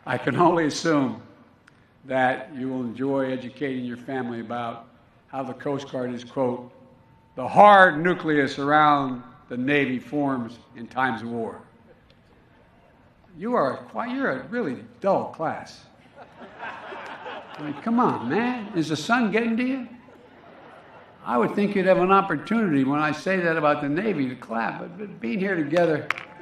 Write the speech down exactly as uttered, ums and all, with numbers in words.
I can only assume that you will enjoy educating your family about how the Coast Guard is, quote, the hard nucleus around the Navy forms in times of war. You are quite, you're a really dull class. I mean, come on, man. Is the sun getting to you? I would think you'd have an opportunity when I say that about the Navy to clap, but, but being here together,